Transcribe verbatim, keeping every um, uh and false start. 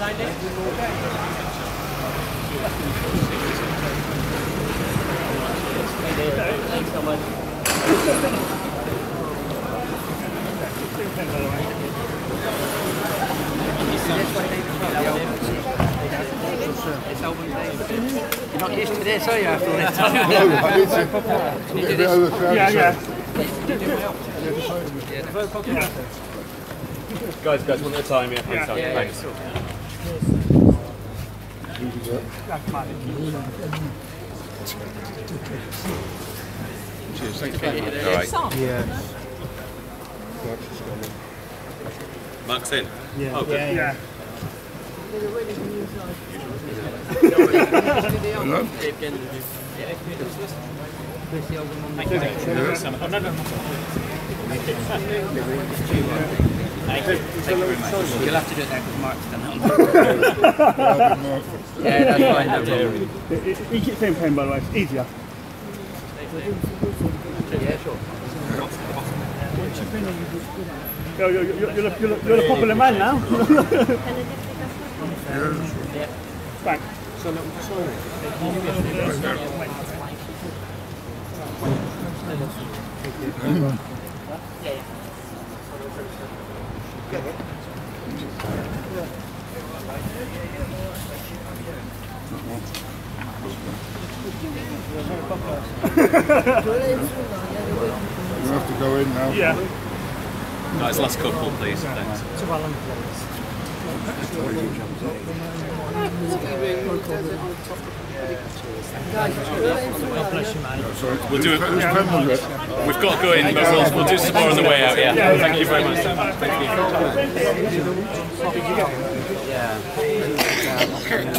signed it? Thanks so much. You're not used to this, are you, after all this time? No, I need to. Can you do this? Yeah, yeah. Guys, guys, one at a time, yeah, please. Yeah, yeah, Thanks. Cheers, thanks very much. All right. Yeah. Mark's in? Yeah. Oh, good. Yeah. Yeah. Hello? You'll have to do it there because Mark's done that. Yeah, that's fine. No problem. He keeps saying pain, by the way. It's easier. Yeah, sure. You're, you're, you're, you're, a, you're, a, you're a popular man now. Yeah. Thanks. You have to go in now. Yeah. Guys, last couple, please. Thanks. We'll do it. We've got to go in, but we'll, we'll do some more on the way out, yeah. Thank you very much. Thank you. Yeah.